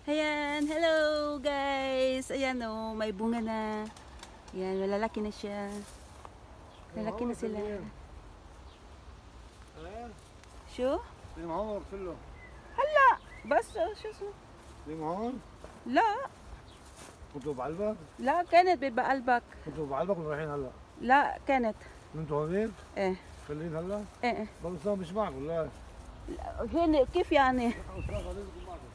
Ayan, hello guys. Ayan oh, may bunga na. Ayan, malalaki na siya. Malalaki na sila. شو؟ في معمر كله هلا بس شو اسمه؟ في معمر؟ لا كنتوا بعلبك؟ لا كانت بقلبك. كنتوا بعلبك ولا رايحين هلا؟ لا كانت. انتوا هونيك؟ ايه خلين هلا؟ ايه بس أستاذ مش معك ولا؟ هنا كيف يعني؟ أستاذ لازم يكون معكم.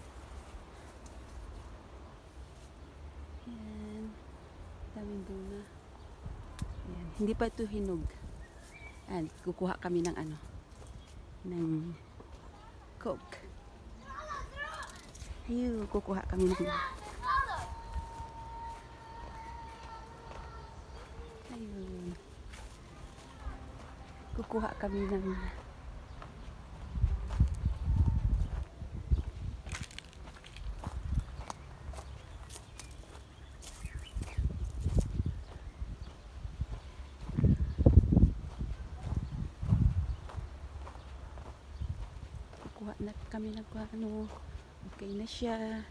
Ayan, daming bunga. Ayan, hindi pa ito hinog. Ayan, kukuha kami ng ano, ng coke. Ayun, kukuha kami ng ayun, kukuha kami ng kuha na kami ng ano, okay na siya.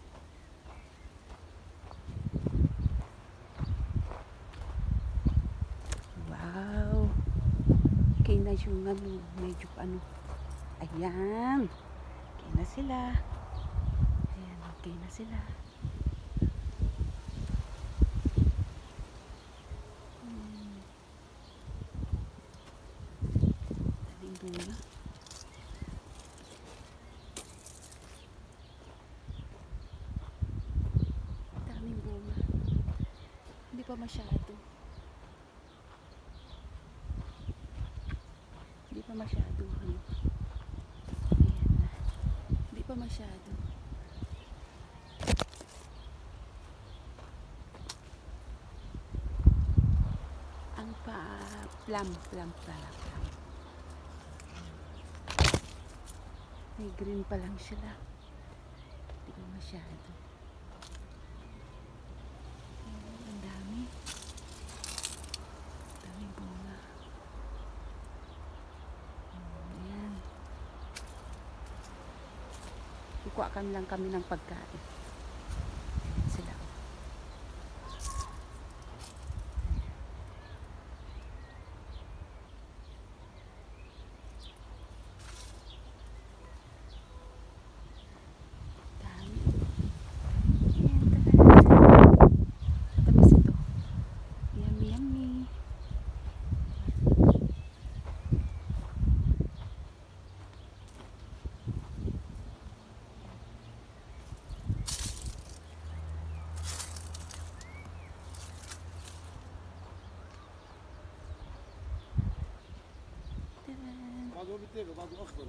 Wow, okay na yung ano, medyo ano, ayan, okay na sila, ayan, okay na sila. Daling bunga. Hindi pa masyado. Hindi pa masyado. Ano. Ayan na. Hindi pa masyado. Ang plum. May green pa lang sila. Hindi pa masyado. Kukuha kami lang kami ng pagkain. Sila. Dami. Ayan, tamis ito. Yummy, yummy. بعده بيتاكل بعده اخضر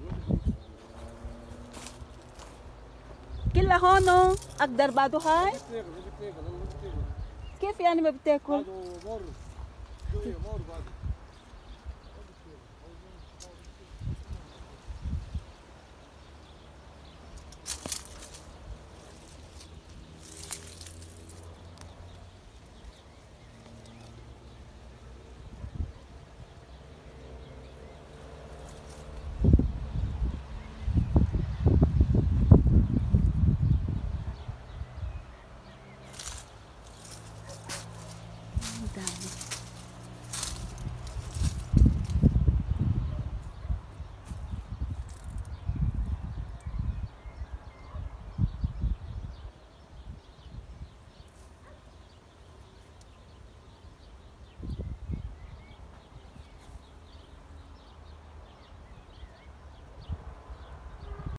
كلها هون اقدر بعده هاي بيتاكل كيف يعني ما بتاكل؟ بعده مر شويه مر بعده